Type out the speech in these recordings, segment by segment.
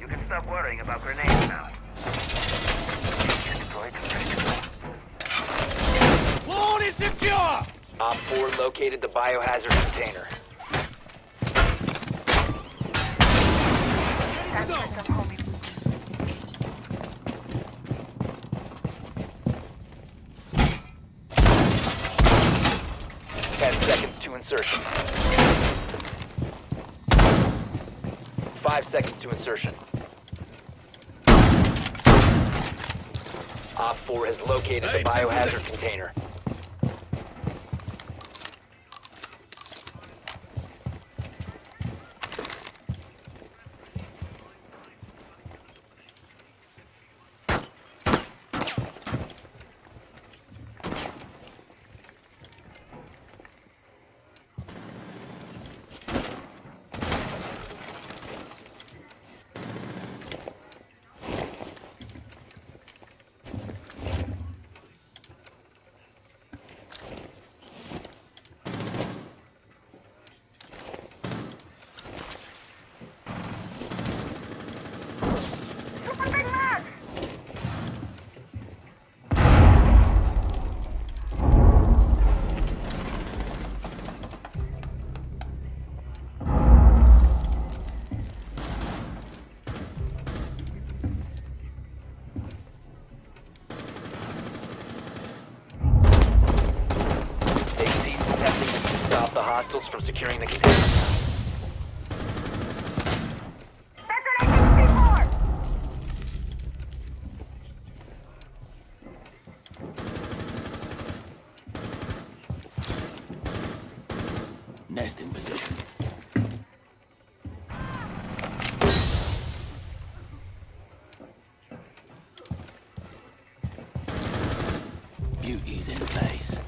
You can stop worrying about grenades now. Wall is secure! Op 4 located the biohazard container. Insertion. 5 seconds to insertion. Op 4 has located the biohazard container. The hostiles from securing the container. Nest in position. Beauty's in place.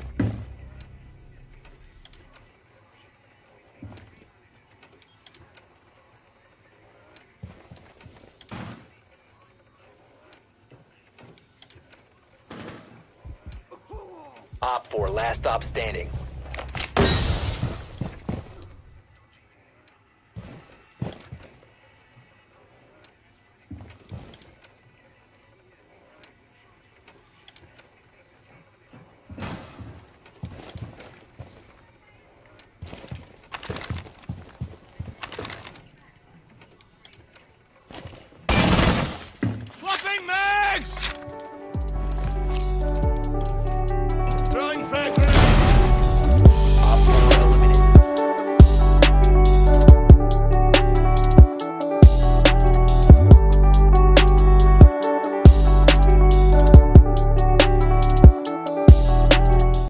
Op 4, last stop standing.